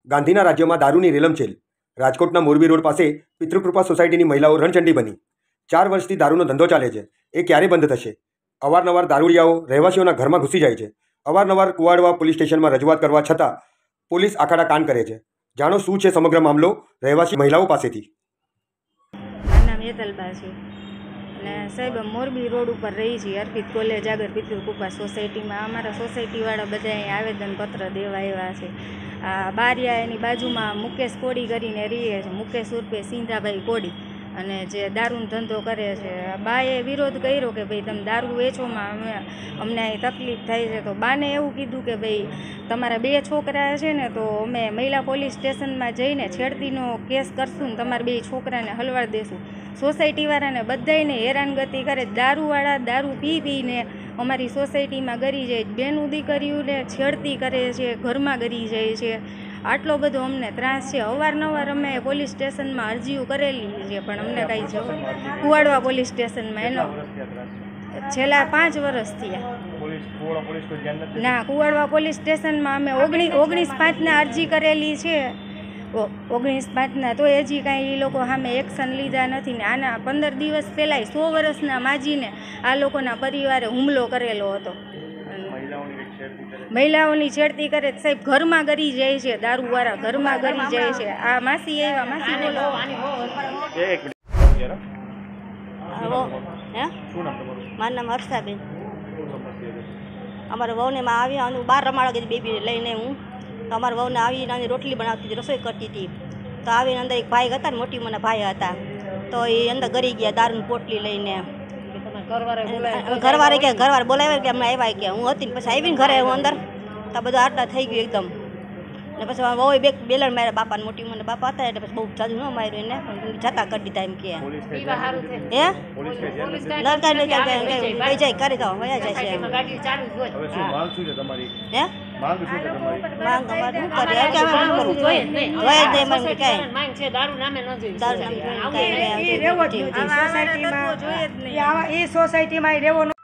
ગાંધીના રાજ્યમાં દારૂની રેલમછેલ. રાજકોટના મોરબી રોડ પાસે પિતૃકૃપા સોસાયટીની મહિલાઓ રણચંડી બની. 4 વર્ષથી દારૂનો ધંધો ચાલે છે. એ ક્યારે બંધ થશે? અવારનવાર દારૂડિયાઓ રહેવાસીઓના ઘરમાં ઘૂસી જાય છે. અવારનવાર કુવાડવા પોલીસ સ્ટેશનમાં રજૂઆત કરવા છતાં પોલીસ આખાડા કાન કરે છે. જાણો શું છે સમગ્ર મામલો રહેવાસી મહિલાઓ પાસેથી. મારું નામ યેતલબા છે અને સાહેબ મોરબી રોડ ઉપર રહી છીએ. અર્પિત કોલેજ આગળ પિતૃકૃપા સોસાયટીમાં અમારા સોસાયટીવાળા બધા અહીં આવેદનપત્ર દેવા આવ્યા છે. આ બારિયા એની બાજુમાં મુકેશ કોડી કરીને રહીએ છે. મુકેશ ઉર્ફે સિંધાભાઈ કોડી અને જે દારૂનો ધંધો કરે છે. બાએ વિરોધ કર્યો કે ભાઈ તમે દારૂ વેચોમાં અમને અહીં તકલીફ થાય છે. તો બાને એવું કીધું કે ભાઈ તમારા 2 છોકરા છે ને તો અમે મહિલા પોલીસ સ્ટેશનમાં જઈને છેડતીનો કેસ કરશું ને તમારા 2 છોકરાને હલવાડ દેશું. સોસાયટીવાળાને બધાને હેરાનગતિ કરે. દારૂવાળા દારૂ પીને અમારી સોસાયટીમાં ગરી જાય. બેનું દીકરીઓને છેડતી કરે છે, ઘરમાં ગરી જાય છે. આટલો બધો અમને ત્રાસ છે. અવારનવાર અમે પોલીસ સ્ટેશનમાં અરજીઓ કરેલી છે પણ અમને કાંઈ જવાબ. કુવાડવા પોલીસ સ્ટેશનમાં એનો છેલ્લા 5 વર્ષ થયા. ના, કુવાડવા પોલીસ સ્ટેશનમાં અમે 19/5 અરજી કરેલી છે. 19/5 તો હજી કાંઈ એ લોકો સામે એક્શન લીધા નથી ને આના 15 દિવસ પહેલાં 100 વર્ષના માજીને આ લોકોના પરિવારે હુમલો કરેલો હતો. મહિલાઓની છેડતી કરે સાહેબ. ઘરમાં ગરી જાય છે, દારૂવાળા ઘરમાં ગરી જાય છે. આ માસી આવ્યા, માસી બોલો. મારું નામ હર્ષાબેન. અમારા વહુને માં આવ્યા અને 12 રમાડો બેબી લઈને હું તો અમારા વહુને આવીને આની રોટલી બનાવતી હતી, રસોઈ કરતી હતી. તો આવીને અંદર એક ભાઈ હતા ને, મોટી મને ભાઈ હતા. તો એ અંદર ગરી ગયા દારૂની પોટલી લઈને. ઘરવાળે બોલાવ્યા કે અમને આવ્યા કે હું હતી ને પછી આવીને ઘરે હું અંદર તો બધું આટલા થઈ ગયું એકદમ. ને પછી બહુ બેલણ માર્યા બાપાને. મોટી મને બાપા હતા એટલે પછી બહુ જાજુ ન માર્યું એને જતા કરી દીધા એમ કે હે લડકા લઈ જાય કરી દો વયા જાય છે. હે માંગ અમારે શું કરીએ કે અમે શું કરવું જોઈએ જ નહીં મને કાંઈ દારૂ નામે એ સોસાયટીમાં રહેવો